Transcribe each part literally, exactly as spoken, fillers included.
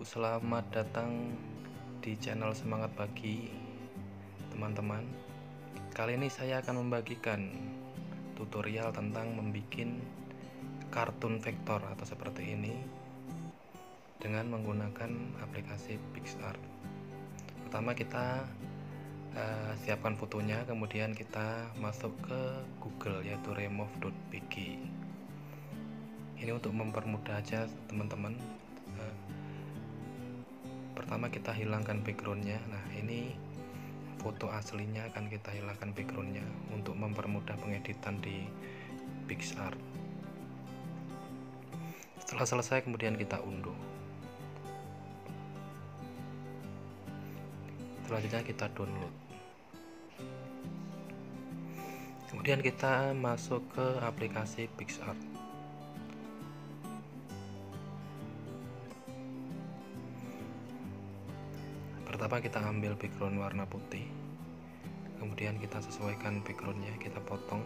selamat datang di channel Semangat Pagi, teman-teman. Kali ini saya akan membagikan tutorial tentang membuat kartun vektor atau seperti ini dengan menggunakan aplikasi PicsArt. Pertama kita uh, siapkan fotonya, kemudian kita masuk ke Google yaitu remove dot p g. Ini untuk mempermudah aja teman-teman. Uh, pertama kita hilangkan backgroundnya. Nah, ini foto aslinya akan kita hilangkan backgroundnya untuk mempermudah pengeditan di PicsArt. Setelah selesai kemudian kita unduh. Selanjutnya kita download. Kemudian kita masuk ke aplikasi PicsArt. Pertama kita ambil background warna putih, kemudian kita sesuaikan backgroundnya, kita potong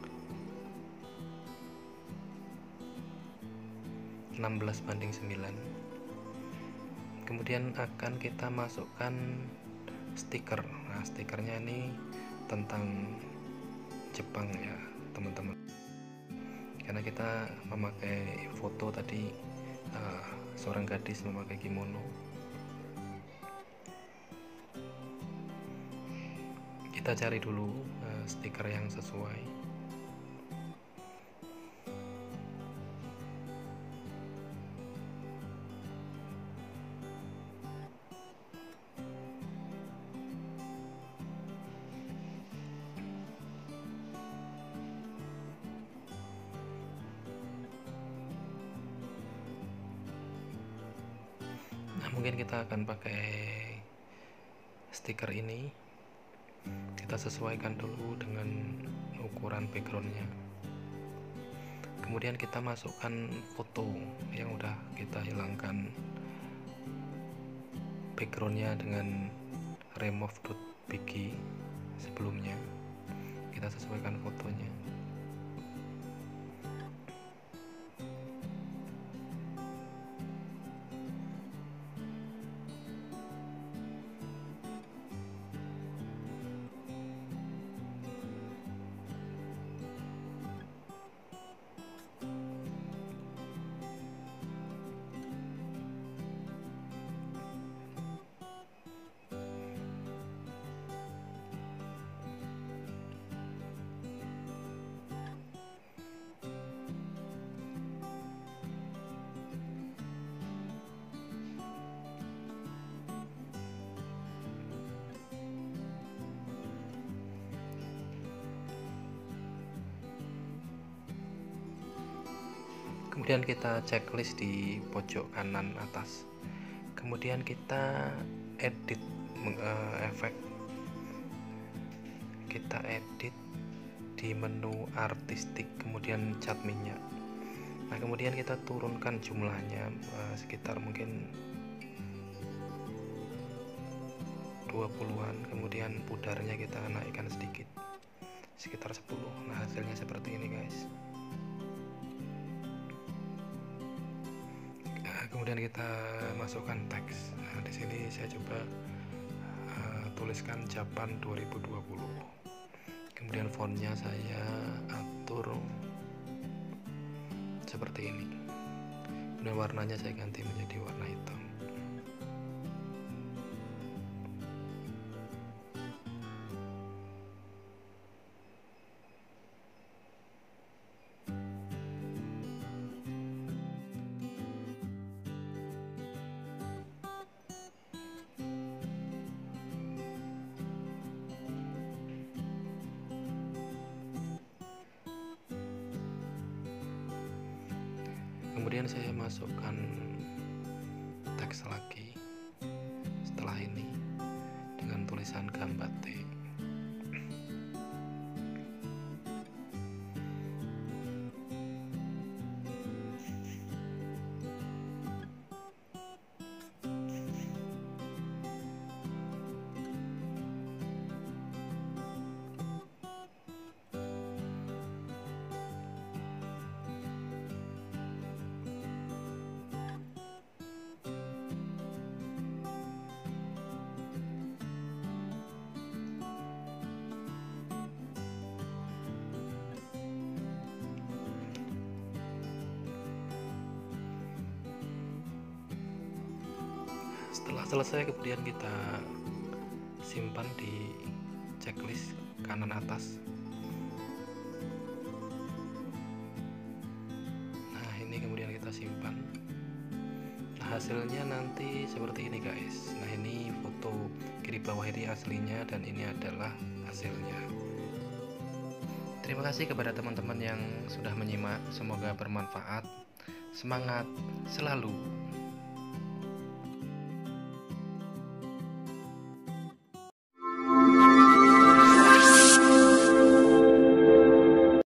enam belas banding sembilan. Kemudian akan kita masukkan stiker. Nah, stikernya ini tentang Jepang ya teman-teman, karena kita memakai foto tadi uh, seorang gadis memakai kimono. Kita cari dulu uh, stiker yang sesuai. Nah, mungkin kita akan pakai stiker ini. Kita sesuaikan dulu dengan ukuran backgroundnya. Kemudian kita masukkan foto yang udah kita hilangkan backgroundnya dengan remove dot p g sebelumnya. Kita sesuaikan fotonya. Kemudian kita checklist di pojok kanan atas. Kemudian kita edit uh, efek. Kita edit di menu artistik, kemudian cat minyak. Nah, kemudian kita turunkan jumlahnya uh, sekitar mungkin dua puluhan. Kemudian pudarnya kita naikkan sedikit, sekitar sepuluh. Nah, hasilnya seperti ini, guys. Kemudian kita masukkan teks. Nah, di sini saya coba uh, tuliskan Japan dua ribu dua puluh. Kemudian fontnya saya atur seperti ini. Kemudian warnanya saya ganti menjadi warna hitam. Kemudian saya masukkan teks lagi setelah ini dengan tulisan Gambate. Setelah selesai, kemudian kita simpan di checklist kanan atas. Nah, ini kemudian kita simpan. Nah, hasilnya nanti seperti ini guys. Nah, ini foto kiri bawah ini aslinya, dan ini adalah hasilnya. Terima kasih kepada teman-teman yang sudah menyimak, semoga bermanfaat. Semangat selalu.